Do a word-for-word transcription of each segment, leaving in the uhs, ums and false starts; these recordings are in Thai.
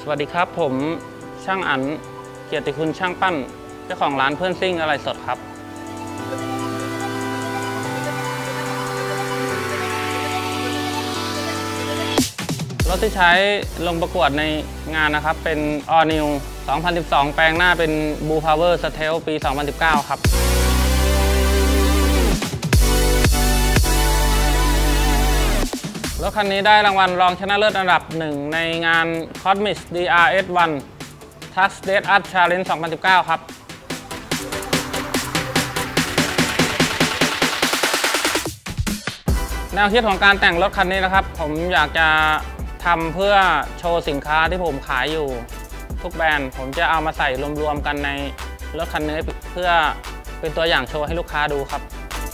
วัสดีครับผมช่างอั๋นเกียรติคุณช่างปั้นเจ้าของร้านเพื่อนซิ่งอะไรสดครับรถที่ใช้ลงประกวดในงานนะครับเป็น All New สองพันสิบสอง แปลงหน้าเป็น Blue Power Stealth ปี สองพันสิบเก้า ครับรถคันนี้ได้รางวัลรองชนะเลิศอันดับหนึ่งในงาน Cosmic ดี อาร์ เอส วัน Tax Date Up Challenge สองพันสิบเก้า ครับแนวคิดของการแต่งรถคันนี้นะครับผมอยากจะทำเพื่อโชว์สินค้าที่ผมขายอยู่ทุกแบรนด์ผมจะเอามาใส่รวมๆกันในรถคันนี้เพื่อเป็นตัวอย่างโชว์ให้ลูกค้าดูครับ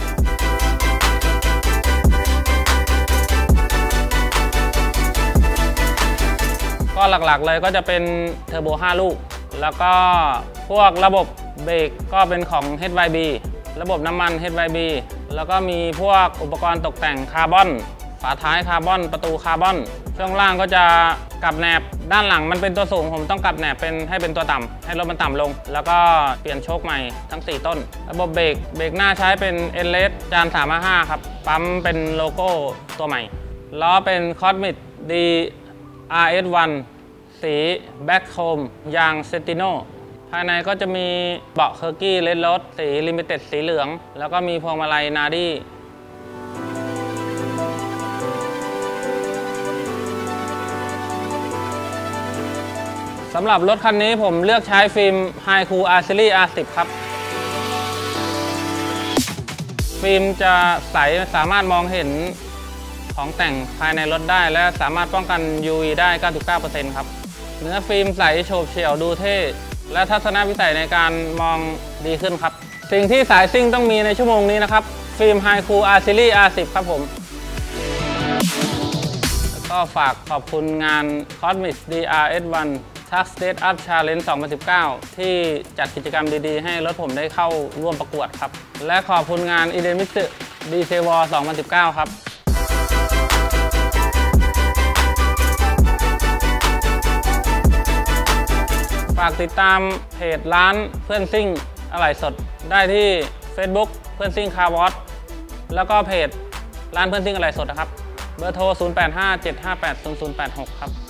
ก็หลักๆเลยก็จะเป็นเทอร์โบห้าลูกแล้วก็พวกระบบเบรกก็เป็นของ เอช วาย บี ระบบน้ำมัน เอช วาย บี แล้วก็มีพวกอุปกรณ์ตกแต่งคาร์บอนฝาท้ายคาร์บอนประตูคาร์บอนช่วงล่างก็จะกลับแหนบด้านหลังมันเป็นตัวสูงผมต้องกลับแหนบเป็นให้เป็นตัวต่ำให้รถมันต่ำลงแล้วก็เปลี่ยนโชคใหม่ทั้งสี่ต้นระบบเบรกเบรกหน้าใช้เป็น เอ็น เอล จาน สามห้าห้า ครับปั๊มเป็นโลโก้ตัวใหม่ล้อเป็น Cosmic ดี อาร์ เอส วัน สีแบ็คโคมยางเซนติโนภายในก็จะมีเบาะเคอร์กี้เลดรถสีลิมิเต็ดสีเหลืองแล้วก็มีพวงมาลัยนาดี้สำหรับรถคันนี้ผมเลือกใช้ฟิล์ม Hi-Cool R Series อาร์ สิบ ครับฟิล์มจะใสสามารถมองเห็นของแต่งภายในรถได้และสามารถป้องกัน ยู วี ได้ เก้าสิบเก้าเปอร์เซ็นต์ ครับเนื้อฟิล์มใสโฉบเฉี่ยวดูเท่และทัศนวิสัยในการมองดีขึ้นครับสิ่งที่สายซิ่งต้องมีในชั่วโมงนี้นะครับฟิล์ม Hi-Cool R Series อาร์ สิบ ครับผมแล้วก็ฝากขอบคุณงาน Cosmic ดี อาร์ เอส วัน Tax Date Up Challenge สองพันสิบเก้า ที่จัดกิจกรรมดีๆให้รถผมได้เข้าร่วมประกวดครับและขอบคุณงาน Idemitsu ดี เซ วอร์ สองพันสิบเก้า ครับฝากติดตามเพจร้านเพื่อนซิ่งอะไหล่สดได้ที่ Facebook เพื่อนซิ่งคาร์วอชแล้วก็เพจร้านเพื่อนซิ่งอะไหล่สดนะครับเบอร์โทร ศูนย์ แปด ห้า เจ็ด ห้า แปด ศูนย์ ศูนย์ แปด หก ครับ